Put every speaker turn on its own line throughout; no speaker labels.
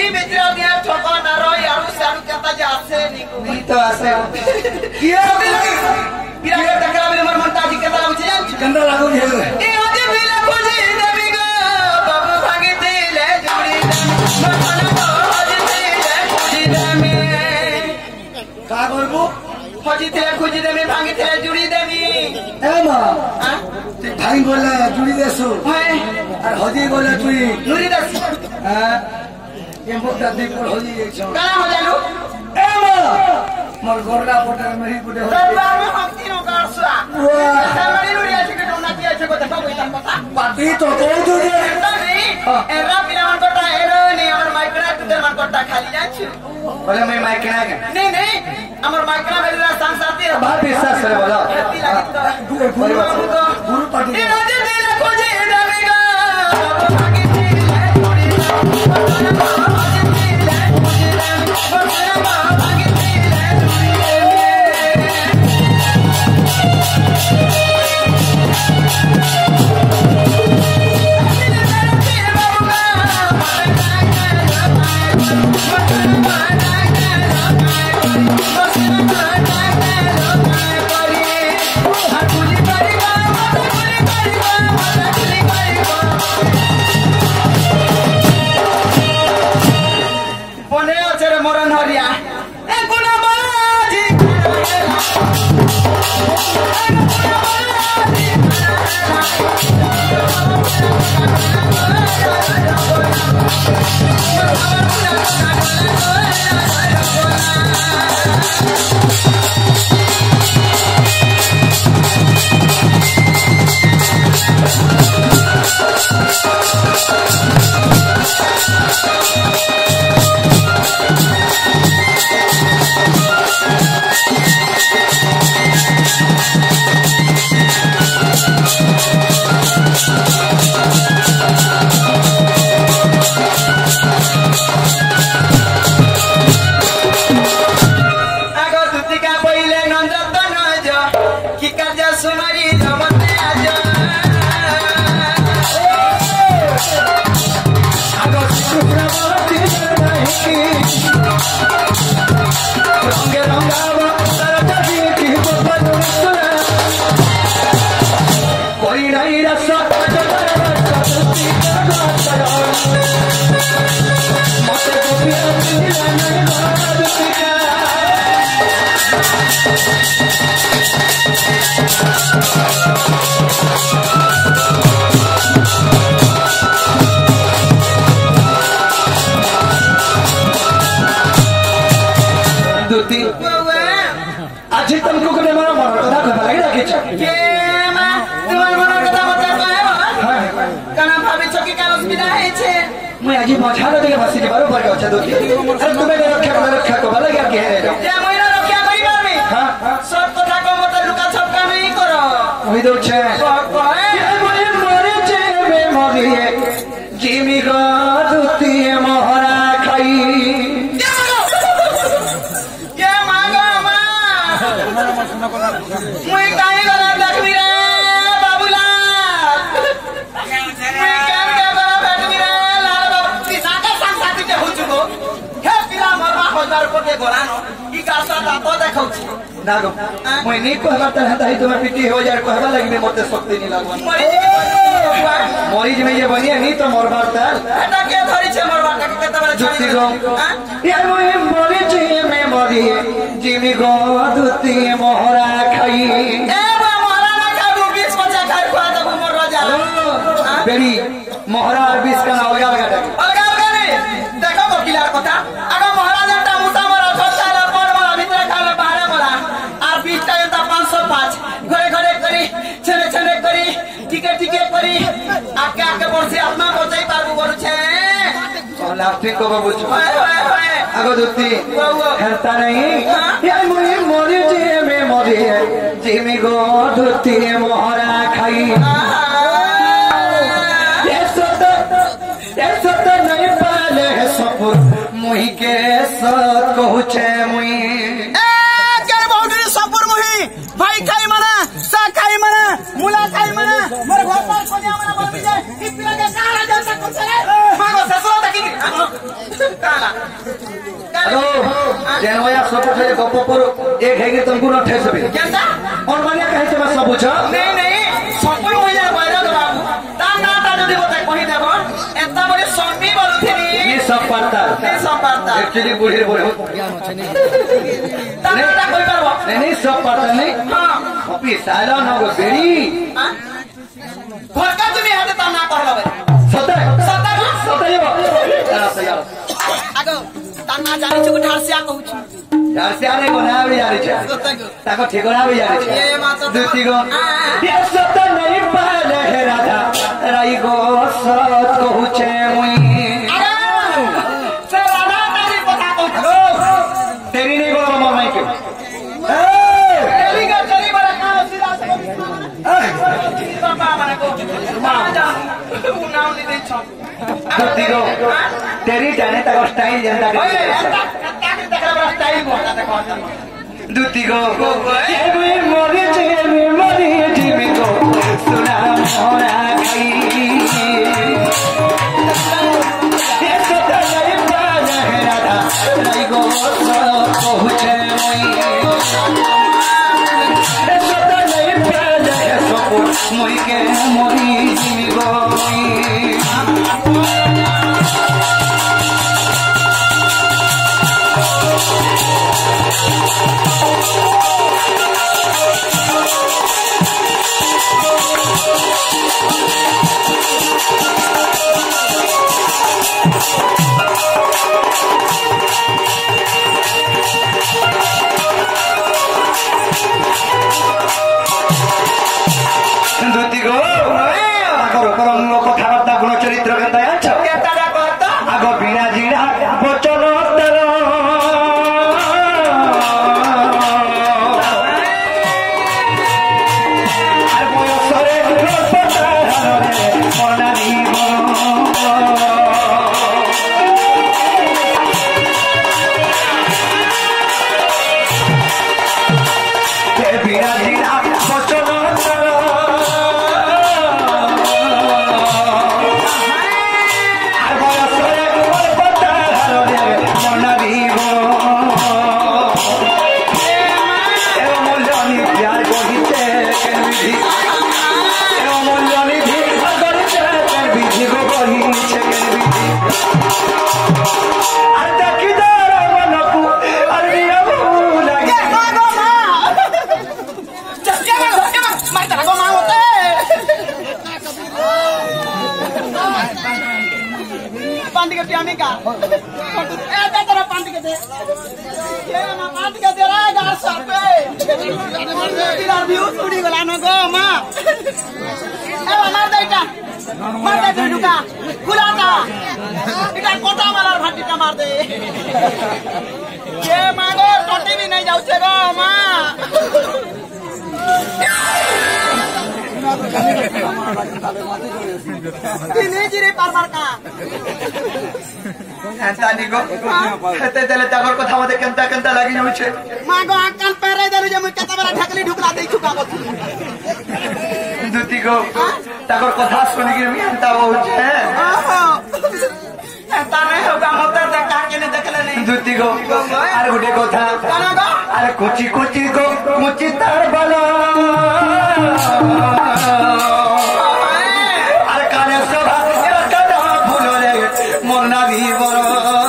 ई बेचरा दिया ठोका ना रो यार सारू कहता जा से नहीं तो आसे किया किया के टकरा में मर मनता जी कहता लागू जान गंदा लागू है ए आज मिले खोजी देवी गो बाबू भागी दिले जुड़ी मन आज दिले खोजी देमी का करबो खोजी दिले खोजी देमी भागी दिले जुड़ी देमी ए मां हां भाई बोला जुड़ी देसो हाय और खोजी बोला तू जुड़ी देस हां ये मोटा दीपुर होली एक छो का हो जालू ए मोर गोरगा पोटर मेरी गुडे हो दरबार में हम तीनों गारसा सामने लुड़िया से डोना किया छे को देखो इतना पता बाती तो दे नहीं एरा बिना मन कोटा एरो नहीं हमर माइकरा तुदर मन कोटा खाली जाछु बोले मैं माइकरा के नहीं हमर माइकरा मेरा संसाती है बात विश्वास करे बोला गुरु पाटी ए राजे दिल खोजे डमेगा भागी दिल थोड़ी जी मझालो देखे बसी के बारो पर गछ दोती अरे तुम्हें रक्षा को भला क्या कह रहे हो जे मोइरा रक्षा करी बार में हां सब कथा को मत लुका छपका नहीं करो ओई दो छे ये मोए मरे छे में मरिए जिमी को दोती मोहरा खाई के मांगो मां मुई काई गला लक्ष्मी रे बाबूला के गोरानो ई कासा दातो देखौछि नागो मोय नै कहबा त हताई तुम पिटी हो जाय कहबा लागि मते शक्ति नै लागबा मरीज में ये बनिया नहीं तो मरबार ताल एटा के धरि छे मरबार के तबरे जुती गो ये मोय मरीज में मरी जिमी गो दुती मोहरा खाई ए बा मोहरा ना खाबू 20 बच्चा खाइ खा दबू मोर राजा बेरी मोहरा 20 का होगा अलगा रे देखो वकीलार कथा अगर मोहरा जटा मुसा मरा छोटा ला पर मरा भीतर खाला बाहर मरा और 20 टा जटा 505 घरे घरे करी छने छने करी टिके टिके करी आके आके बरसे आत्मा बचाई पारबो बोलु छे लास्टिंग को बाबू आगो दुती हेरता नहीं ये मुई मोरी जे में मोरी जे में गो दुती मोहरा खाई नहीं पाले सब मुही के सत कहूचे मुही
केर बहुडरी सपुर मुही भाई खाई मना सा खाई मना मुला खाई मना मोर घर पर कोनिया मना बोल जाए ई पिला के काला जैसा कुछ रे मागो ससुर तकी
हेलो जनवया सब कुछ गप पर एक है कि तुमको न ठेस भी
केनता
और मानिया कहे से बस सब कुछ
नहीं नहीं सफल हो जाए बैरद बाबू ता ना ता जदी बता कहि देबो एता बड़े सम्मी बोलुथिनी
ये सब पड़ता एक्चुअली बुढ़ी बोले
ता ना ता कोइ परबो
नहीं सब पड़ता नहीं
हां
कॉपी साला न गो बेरी
फरका तुमी हाते ता ना कहलो बे
सता ये यार
आगो ता ना जानि छु ढारसिया कहू छु
ढारसिया रे कोना भी जानि छ ताको ठिकाना भी जानि छ
ए मातो
दुती गो ये सब नहीं पाले है राजा राई गो सत कहू छे मुई
से राधा तारी पता कहू
तेरी नहीं बोला मम्मा माई के
तेरी का चली बड़ा का सीधा से पापा माने को मा जा नाम नहीं दे छ
दुती गो तेरी जाने तक स्टाइल जनता के दुती गो एवी मोरी जीवी गो सुना मोरा खाई ये सता नहीं पाले है राधा राई गो पहुँचे मुई ये सता नहीं पाले है सपुर मुई के मोरी जीवी गो कथबार्ता गुण चरित्र आग बीणा जीणा बचन बीणा जीणा बचन
मार दे ये मांगो टोटी भी नहीं जाऊ छे गो मां तिने जिरे पार का
एंता निगो हेते देले तागर कथा मते केनता केनता लागि जाउ छे
मांगो आकान पेरे देलु जे मुई केता बरा ढकली ढुकला देई छुका गो
दुती गो तागर कथा सुनि के एंता बहु छे
एंता नहीं होगा मोटर दे का के ने देखले नहीं
दुती गो अरे गुडे कथा
काना गो
अरे कुची कुची गो मुची तार बाला अरे काने सभा कदा फूलो रे मोरना भी बरो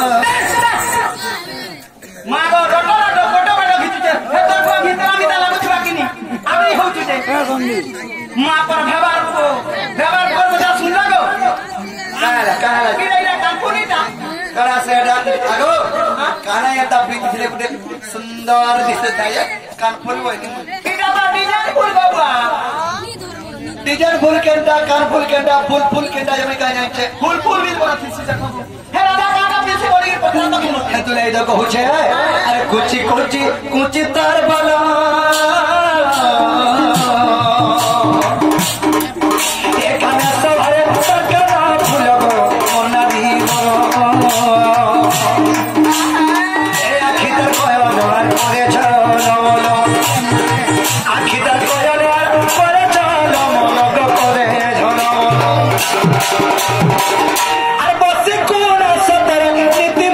मागो रोटो रोटो फोटो बडो खिचुचे हेतो को भीतर आमिता लागु छवा किनी आबी होचुचे मा पर व्यवहार को बजा सुन लागो
काला
किरेला कानपुनी ता
करा से आगो काना येता बीच ଥିଲେ गुडे सुंदर दिसत आहे कानफुल वहिनी
किटा बा डिजाइन फुल बाबा
डिजाइन फुल केंटा कानफुल केंटा फुल केंटा जमे काय जायचे
फुल भी बड़ा थी से हे राधा काका पीछे बोली पत्थर तो किनो
हे तुला इधर कहू छे अरे कुची कुची कुची तार बाला एकाने सवारे सकरा फूल गो मोरना भी गो ए आखी तर कोयो नोर करे चलो आखी तर कोयो नोर करे चलो मन को करे झलो अरे बसी कोना सतर नीति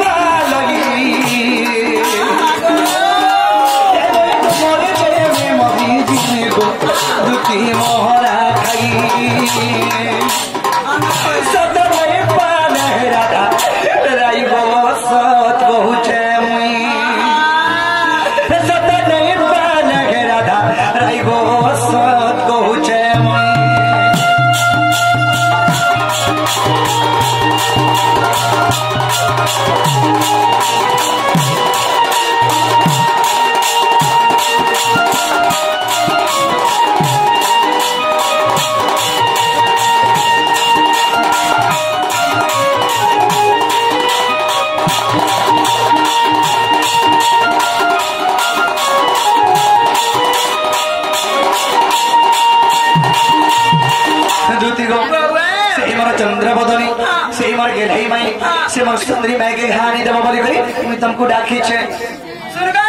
मोर गेलई माई से मोर सुंदरी माई के कहानी देबो बोली करी तुमको डाकी छे
सुनगा